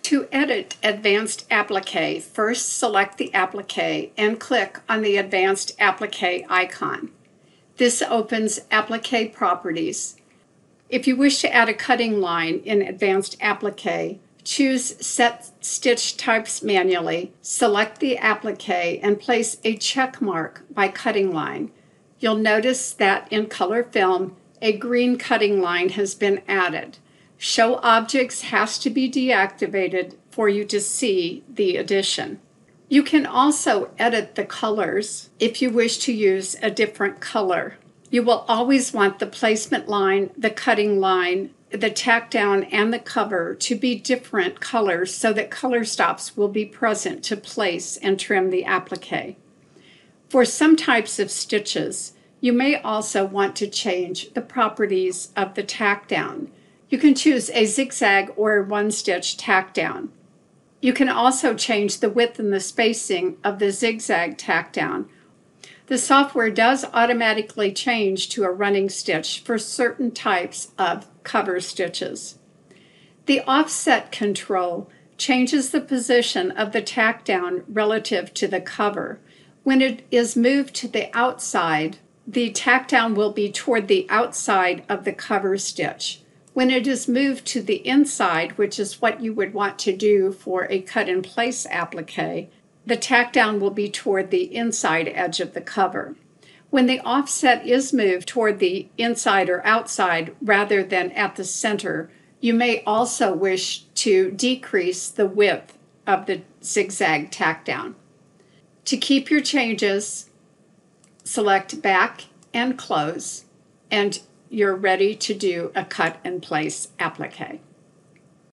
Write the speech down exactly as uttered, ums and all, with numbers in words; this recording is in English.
To edit Advanced Applique, first select the applique and click on the Advanced Applique icon. This opens Applique Properties. If you wish to add a cutting line in Advanced Applique, choose Set Stitch Types manually, select the applique, and place a check mark by cutting line. You'll notice that in Color Film, a green cutting line has been added. Show Objects has to be deactivated for you to see the addition. You can also edit the colors if you wish to use a different color. You will always want the placement line, the cutting line, the tack down, and the cover to be different colors so that color stops will be present to place and trim the applique. For some types of stitches, you may also want to change the properties of the tack down. You can choose a zigzag or a one-stitch tack down. You can also change the width and the spacing of the zigzag tack down. The software does automatically change to a running stitch for certain types of cover stitches. The offset control changes the position of the tack down relative to the cover. When it is moved to the outside, the tack down will be toward the outside of the cover stitch. When it is moved to the inside, which is what you would want to do for a cut-in-place applique, the tack down will be toward the inside edge of the cover. When the offset is moved toward the inside or outside rather than at the center, you may also wish to decrease the width of the zigzag tack down. To keep your changes, select Back and Close, and you're ready to do a cut-and-place applique.